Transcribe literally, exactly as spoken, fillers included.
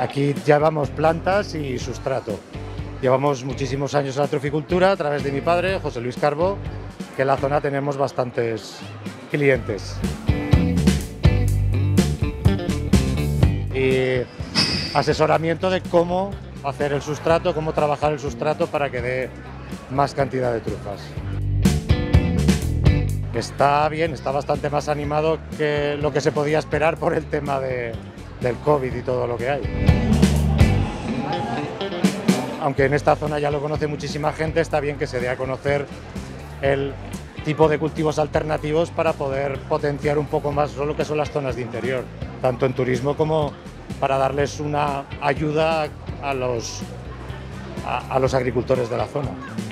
Aquí llevamos plantas y sustrato. Llevamos muchísimos años en la troficultura a través de mi padre, José Luis Carbo, que en la zona tenemos bastantes clientes. Y asesoramiento de cómo hacer el sustrato, cómo trabajar el sustrato para que dé más cantidad de trufas. Está bien, está bastante más animado que lo que se podía esperar por el tema de, del COVID y todo lo que hay. Aunque en esta zona ya lo conoce muchísima gente, está bien que se dé a conocer el tipo de cultivos alternativos para poder potenciar un poco más lo que son las zonas de interior, tanto en turismo como para darles una ayuda a los, a, a los agricultores de la zona.